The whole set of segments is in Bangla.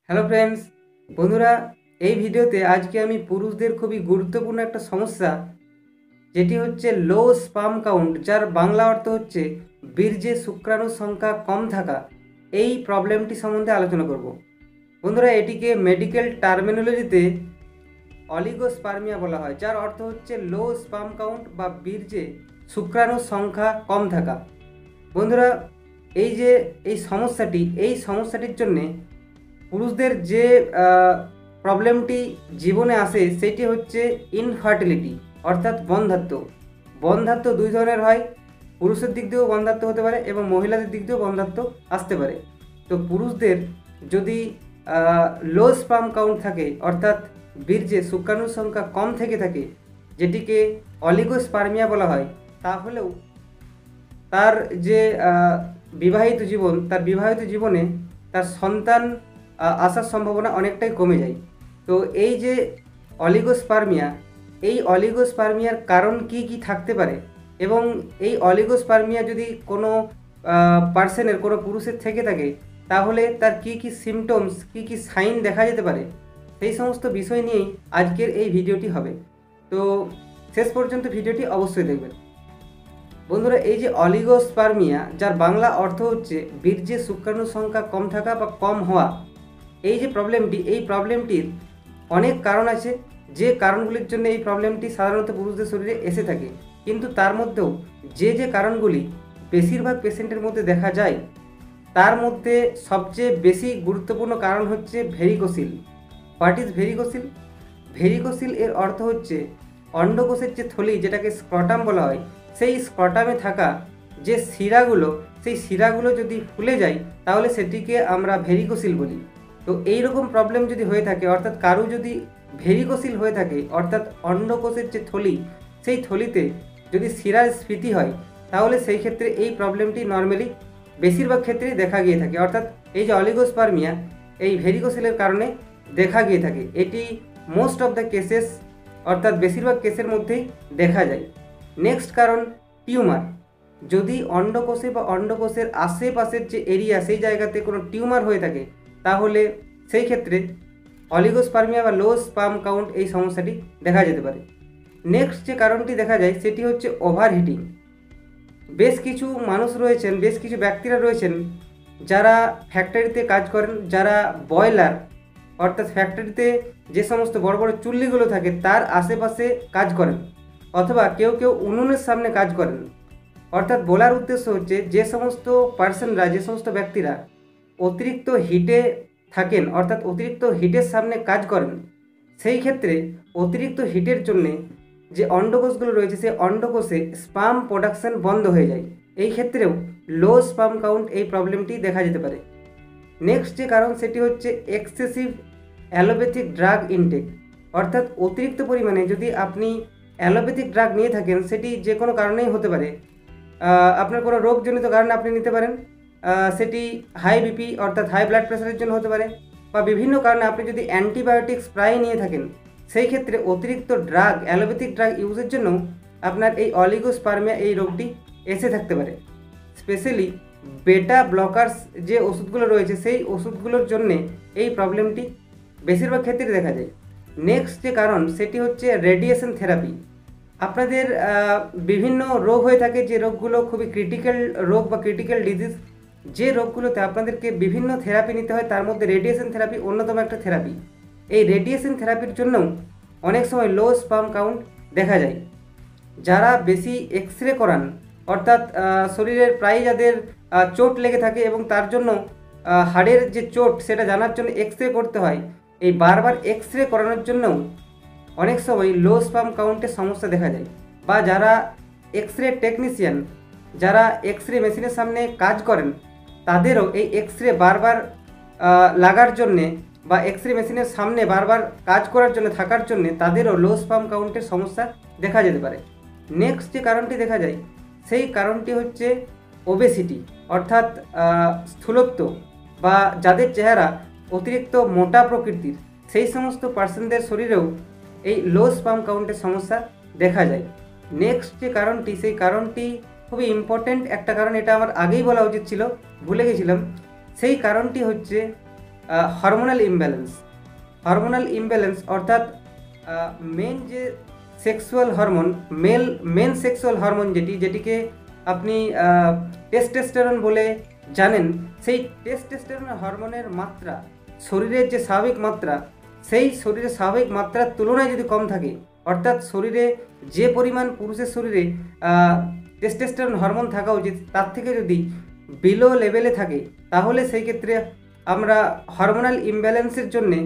হ্যালো ফ্রেন্ডস, বন্ধুরা, এই ভিডিওতে আজকে আমি পুরুষদের খুবই গুরুত্বপূর্ণ একটা সমস্যা, যেটি হচ্ছে লো স্পার্ম কাউন্ট, যার বাংলা অর্থ হচ্ছে বীর্যে শুক্রাণুর সংখ্যা কম থাকা। এই প্রবলেমটি সম্বন্ধে আলোচনা করব। বন্ধুরা, এটিকে মেডিকেল টার্মিনোলজিতে অলিগোস্পার্মিয়া বলা হয়, যার অর্থ হচ্ছে লো স্পার্ম কাউন্ট বা বীর্যে শুক্রাণুর সংখ্যা কম থাকা। বন্ধুরা, এই সমস্যাটির জন্যে পুরুষদের যে প্রবলেমটি জীবনে আসে সেটি হচ্ছে ইনফার্টিলিটি, অর্থাৎ বন্ধ্যাত্ব। বন্ধ্যাত্ব দুই ধরনের হয়, পুরুষের দিক দিয়েও বন্ধ্যাত্ব হতে পারে এবং মহিলাদের দিক দিয়েও বন্ধ্যাত্ব আসতে পারে। তো পুরুষদের যদি লো স্পার্ম কাউন্ট থাকে, অর্থাৎ বীর্যে শুক্রাণুর সংখ্যা কম থেকে থাকে, যেটিকে অলিগোস্পার্মিয়া বলা হয়, তাহলেও তার যে বিবাহিত জীবনে তার সন্তান আসার সম্ভাবনা অনেকটাই কমে যায়। তো এই যে অলিগোস্পার্মিয়া, এই অলিগোস্পার্মিয়ার কারণ কি কি থাকতে পারে, এবং এই অলিগোস্পার্মিয়া যদি কোনো কোনো পুরুষের থেকে থাকে, তাহলে তার কি কি সিমটমস, কি কি সাইন দেখা যেতে পারে, সেই সমস্ত বিষয় নিয়েই আজকের এই ভিডিওটি হবে। তো শেষ পর্যন্ত ভিডিওটি অবশ্যই দেখবেন। বন্ধুরা, এই যে অলিগোস্পার্মিয়া, যার বাংলা অর্থ হচ্ছে বীর্যে শুক্রাণুর সংখ্যা কম থাকা বা কম হওয়া, এই যে প্রবলেমটির অনেক কারণ আছে, যে কারণগুলির জন্য এই প্রবলেমটি সাধারণত পুরুষদের শরীরে এসে থাকে। কিন্তু তার মধ্যেও যে কারণগুলি বেশিরভাগ পেশেন্টের মধ্যে দেখা যায়, তার মধ্যে সবচেয়ে বেশি গুরুত্বপূর্ণ কারণ হচ্ছে varicocele. What is varicocele? Varicocele এর অর্থ হচ্ছে অন্ডকোষের যে থলি, যেটাকে স্ক্রটাম বলা হয়, সেই স্ক্রটামে থাকা যে সেই শিরাগুলো যদি ফুলে যায়, তাহলে সেটিকে আমরা ভেরিকোসিল বলি। তো এই রকম প্রবলেম যদি হয়ে থাকে, অর্থাৎ কারো যদি ভেরিকোসিল হয়ে থাকে, অর্থাৎ অন্ডকোষের যে থলি, সেই থলিতে যদি শিরার স্ফীতি হয়, তাহলে সেই ক্ষেত্রে এই প্রবলেমটি নর্মালি বেশিরভাগ ক্ষেত্রেই দেখা গিয়ে থাকে। অর্থাৎ এই যে অলিগোস্পার্মিয়া, এই ভেরিকোসিলের কারণে দেখা গিয়ে থাকে। এটি মোস্ট অফ দ্য কেসেস, অর্থাৎ বেশিরভাগ কেসের মধ্যেই দেখা যায়। নেক্সট কারণ টিউমার। যদি অন্ডকোষে বা অন্ডকোষের আশেপাশের যে এরিয়া, সেই জায়গাতে কোনো টিউমার হয়ে থাকে, তাহলে সেই ক্ষেত্রে অলিগোস্পার্মিয়া বা লো স্পার্ম কাউন্ট এই সমস্যাটি দেখা যেতে পারে। নেক্সট যে কারণটি দেখা যায় সেটি হচ্ছে ওভারহিটিং। বেশ কিছু মানুষ রয়েছেন, বেশ কিছু ব্যক্তিরা রয়েছেন যারা ফ্যাক্টরিতে কাজ করেন, যারা বয়লার, অর্থাৎ ফ্যাক্টরিতে যে সমস্ত বড় বড় চুল্লিগুলো থাকে তার আশেপাশে কাজ করেন, অথবা কেউ কেউ উনুনের সামনে কাজ করেন। অর্থাৎ বলার উদ্দেশ্য হচ্ছে, যে সমস্ত ব্যক্তিরা অতিরিক্ত হিটে থাকেন, অর্থাৎ অতিরিক্ত হিটের সামনে কাজ করেন, সেই ক্ষেত্রে অতিরিক্ত হিটের জন্যে যে অন্ডকোষগুলো রয়েছে, সেই অন্ডকোষে স্পার্ম প্রোডাকশন বন্ধ হয়ে যায়। এই ক্ষেত্রেও লো স্পার্ম কাউন্ট এই প্রবলেমটি দেখা যেতে পারে। নেক্সট যে কারণ সেটি হচ্ছে এক্সেসিভ অ্যালোপ্যাথিক ড্রাগ ইনটেক। অর্থাৎ অতিরিক্ত পরিমাণে যদি আপনি অ্যালোপ্যাথিক ড্রাগ নিয়ে থাকেন, সেটি যে কোনো কারণেই হতে পারে। আপনার কোনো রোগজনিত কারণে আপনি নিতে পারেন, সেটি হাই বিপি অর্থাৎ হাই ব্লাড প্রেশারের জন্য হতে পারে, বা বিভিন্ন কারণে আপনি যদি অ্যান্টিবায়োটিক্স প্রায় নিয়ে থাকেন, সেই ক্ষেত্রে অতিরিক্ত অ্যালোপ্যাথিক ড্রাগ ইউজের জন্য আপনার এই অলিগোস্পার্মিয়া এই রোগটি এসে থাকতে পারে। স্পেশালি বেটা ব্লকার্স যে ওষুধগুলো রয়েছে, সেই ওষুধগুলোর জন্যে এই প্রবলেমটি বেশিরভাগ ক্ষেত্রে দেখা যায়। নেক্সট যে কারণ সেটি হচ্ছে রেডিয়েশন থেরাপি। আপনাদের বিভিন্ন রোগ হয়ে থাকে, যে রোগগুলো খুবই ক্রিটিক্যাল রোগ বা ক্রিটিক্যাল ডিজিজ, যে রোগগুলোতে আপনাদেরকে বিভিন্ন থেরাপি নিতে হয়, তার মধ্যে রেডিয়েশন থেরাপি অন্যতম একটা থেরাপি। এই রেডিয়েশন থেরাপির জন্যও অনেক সময় লো স্পার্ম কাউন্ট দেখা যায়। যারা বেশি এক্স রে করান, অর্থাৎ শরীরের প্রায় যাদের চোট লেগে থাকে এবং তার জন্য হাড়ের যে চোট সেটা জানার জন্য এক্স রে করতে হয়, এই বারবার এক্স রে করানোর জন্যও অনেক সময় লো স্পার্ম কাউন্টের সমস্যা দেখা যায়। বা যারা এক্স রে টেকনিশিয়ান, যারা এক্স রে মেশিনের সামনে কাজ করেন, তাদেরও এই এক্স রে বারবার লাগার জন্যে বা এক্স রে মেশিনের সামনে বারবার কাজ করার জন্য থাকার জন্যে তাদেরও লো স্পার্ম কাউন্টের সমস্যা দেখা যেতে পারে। নেক্সট যে কারণটি দেখা যায়, সেই কারণটি হচ্ছে ওবেসিটি, অর্থাৎ স্থূলত্ব, বা যাদের চেহারা অতিরিক্ত মোটা প্রকৃতির, সেই সমস্ত পার্সনদের শরীরেও এই লো স্পার্ম কাউন্টের সমস্যা দেখা যায়। নেক্সট যে কারণটি, সেই কারণটি খুবই ইম্পর্ট্যান্ট একটা কারণ, এটা আমার আগেই বলা উচিত ছিল, ভুলে গেছিলাম। সেই কারণটি হচ্ছে হরমোনাল ইমব্যালেন্স অর্থাৎ মেন যে sexual hormone men sexual hormone যেটিকে আপনি টেস্টোস্টেরন বলে জানেন, সেই টেস্টোস্টেরন হরমোনের মাত্রা শরীরের যে স্বাভাবিক মাত্রা, সেই শরীরের স্বাভাবিক মাত্রার তুলনায় যদি কম থাকে, অর্থাৎ শরীরে যে পরিমাণ পুরুষের শরীরে টেস্টোস্টেরন হরমোন থাকা উচিত তার থেকে যদি বিলো লেভেলে থাকে, তাহলে সেই ক্ষেত্রে আমরা হরমোনাল ইমব্যালেন্সের জন্যে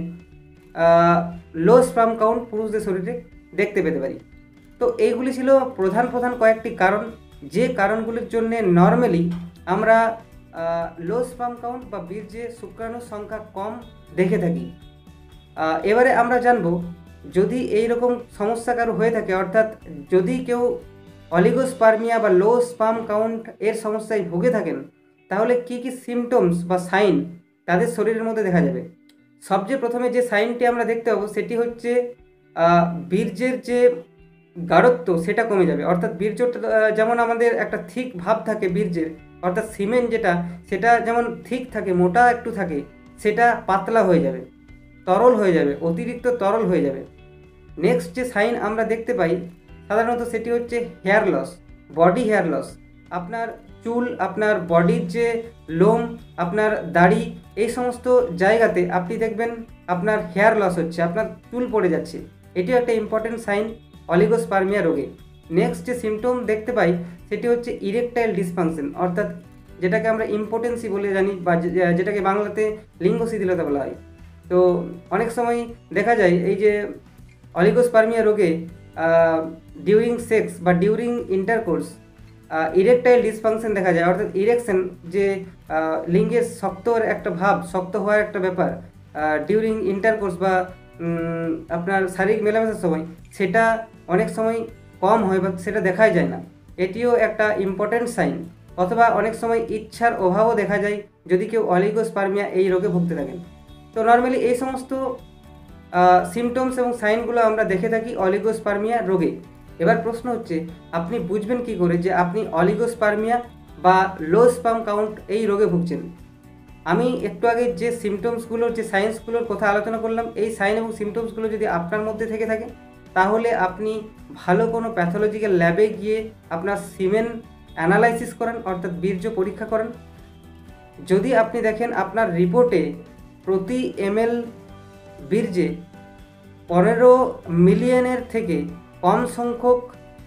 লো স্পার্ম কাউন্ট পুরুষদের শরীরে দেখতে পেতে পারি। তো এইগুলি ছিল প্রধান কয়েকটি কারণ, যে কারণগুলির জন্য নর্মালি আমরা লো স্পার্ম কাউন্ট বা বীর্যে শুক্রাণুর সংখ্যা কম দেখে থাকি। এবারে আমরা জানব, যদি এই রকম সমস্যা কারো হয়ে থাকে, অর্থাৎ যদি কেউ অলিগোস্পার্মিয়া বা লো স্পার্ম কাউন্ট এর সমস্যায় ভুগে থাকেন, তাহলে কি কি সিমটমস বা সাইন তাদের শরীরের মধ্যে দেখা যাবে। সবচেয়ে প্রথমে যে সাইনটি আমরা দেখতে পাবো সেটি হচ্ছে বীর্যের যে গাঢ়ত্ব সেটা কমে যাবে। অর্থাৎ বীর্যটা যেমন আমাদের একটা থিক ভাব থাকে বীর্যের, অর্থাৎ সিমেন্ট সেটা যেমন থিক থাকে, মোটা একটু থাকে, সেটা পাতলা হয়ে যাবে, তরল হয়ে যাবে, অতিরিক্ত তরল হয়ে যাবে। নেক্সট যে সাইন আমরা দেখতে পাই সাধারণত সেটি হচ্ছে hair loss, body hair loss. আপনার চুল, আপনার বডির যে লোম, আপনার দাড়ি, এই সমস্ত জায়গাতে আপনি দেখবেন আপনার হেয়ার লস হচ্ছে, আপনার চুল পড়ে যাচ্ছে। এটিও একটা ইম্পর্টেন্ট সাইন অলিগোস্পার্মিয়া রোগে। নেক্সট যে সিমটম দেখতে পাই সেটি হচ্ছে ইরেকটাইল ডিসফাংশন, অর্থাৎ যেটাকে আমরা ইম্পোটেন্সি বলে জানি, বা যেটাকে বাংলাতে লিঙ্গ শিথিলতা বলা হয়। তো অনেক সময় দেখা যায় এই যে অলিগোস্পার্মিয়া রোগে ডিউরিং সেক্স বা ডিউরিং ইন্টারকোর্স ইরেকটাইল ডিসফাংশন দেখা যায়, অর্থাৎ ইরেকশন যে লিঙ্গের একটা ভাব, শক্ত হওয়ার একটা ব্যাপার ডিউরিং ইন্টারকোর্স বা আপনার শারীরিক মেলামেশার সময়, সেটা অনেক সময় কম হয় বা সেটা দেখাই যায় না। এটিও একটা ইম্পর্টেন্ট সাইন। অথবা অনেক সময় ইচ্ছার অভাবও দেখা যায় যদি কেউ অলিগোস্পার্মিয়া এই রোগে ভুগতে থাকেন। তো নর্মালি এই সমস্ত সিমটমস এবং সাইনগুলো আমরা দেখে থাকি অলিগোস্পার্মিয়া রোগে। এবার প্রশ্ন হচ্ছে, আপনি বুঝবেন কি করে যে আপনি অলিগোস্পার্মিয়া বা লো স্পার্ম কাউন্ট এই রোগে ভুগছেন। আমি একটু আগে যে সিমটমসগুলোর, যে সাইন্সগুলোর কথা আলোচনা করলাম, এই সাইন এবং সিমটমসগুলো যদি আপনার মধ্যে থেকে থাকে, তাহলে আপনি ভালো কোনো প্যাথোলজিক্যাল ল্যাবে গিয়ে আপনার সিমেন অ্যানালাইসিস করেন, অর্থাৎ বীর্য পরীক্ষা করেন। যদি আপনি দেখেন আপনার রিপোর্টে প্রতি ml বীর্যে 15 মিলিয়নের থেকে কম সংখ্যক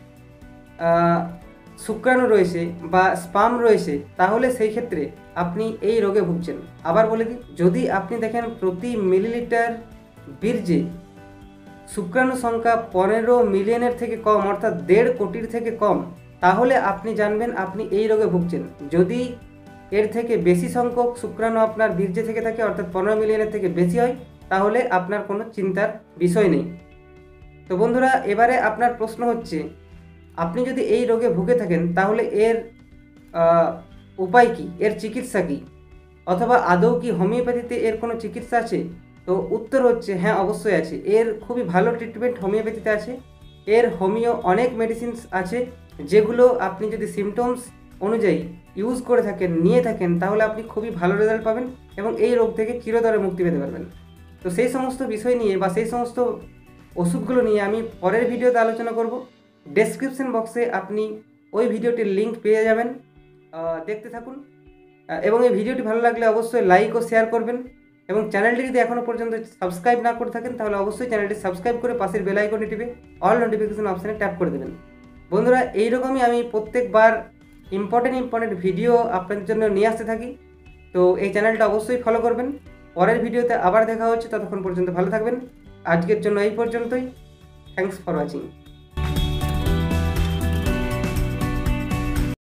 শুক্রাণু রয়েছে বা স্পার্ম রয়েছে, তাহলে সেই ক্ষেত্রে আপনি এই রোগে ভুগছেন। আবার বলে দিই, যদি আপনি দেখেন প্রতি মিলিলিটার বীর্যে শুক্রাণু সংখ্যা 15 মিলিয়নের থেকে কম, অর্থাৎ 1.5 কোটির থেকে কম, তাহলে আপনি জানবেন আপনি এই রোগে ভুগছেন। যদি এর থেকে বেশি সংখ্যক শুক্রাণু আপনার বীর্যে থেকে থাকে, অর্থাৎ 15 মিলিয়নের থেকে বেশি হয়, তাহলে আপনার কোনো চিন্তার বিষয় নেই। তো বন্ধুরা, এবারে আপনার প্রশ্ন হচ্ছে, আপনি যদি এই রোগে ভুগে থাকেন তাহলে এর উপায় কি, এর চিকিৎসা কি, অথবা আদৌ কি হোমিওপ্যাথিতে এর কোনো চিকিৎসা আছে? তো উত্তর হচ্ছে হ্যাঁ, অবশ্যই আছে। এর খুবই ভালো ট্রিটমেন্ট হোমিওপ্যাথিতে আছে। এর হোমিও অনেক মেডিসিনস আছে, যেগুলো আপনি যদি সিমটমস অনুযায়ী ইউজ করে থাকেন, নিয়ে থাকেন, তাহলে আপনি খুবই ভালো রেজাল্ট পাবেন এবং এই রোগ থেকে চিরতরে মুক্তি পেতে পারবেন। তো সেই সমস্ত বিষয় নিয়ে বা সেই সমস্ত ওষুধগুলো নিয়ে আমি পরের ভিডিওতে আলোচনা করব। ডেসক্রিপশন বক্সে আপনি ওই ভিডিওটির লিঙ্ক পেয়ে যাবেন, দেখতে থাকুন। এবং এই ভিডিওটি ভালো লাগলে অবশ্যই লাইক ও শেয়ার করবেন, এবং চ্যানেলটি যদি এখনও পর্যন্ত সাবস্ক্রাইব না করে থাকেন তাহলে অবশ্যই চ্যানেলটি সাবস্ক্রাইব করে পাশের বেল আইকনটি টিপে অল নোটিফিকেশন অপশানে ট্যাপ করে দেবেন। বন্ধুরা, এইরকমই আমি প্রত্যেকবার ইম্পর্টেন্ট ভিডিও আপনাদের জন্য নিয়ে আসতে থাকি। তো এই চ্যানেলটা অবশ্যই ফলো করবেন। পরের ভিডিওতে আবার দেখা হচ্ছে, ততক্ষণ পর্যন্ত ভালো থাকবেন। আজকের জন্য এই পর্যন্তই। Thanks for watching.